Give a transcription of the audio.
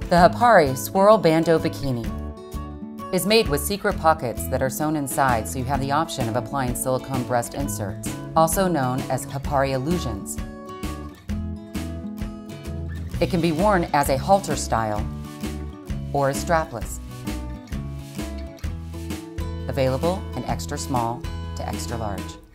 The Hapari Swirl Bikini is made with secret pockets that are sewn inside, so you have the option of applying silicone breast inserts, also known as Hapari illusions. It can be worn as a halter style or as strapless. Available in extra small to extra large.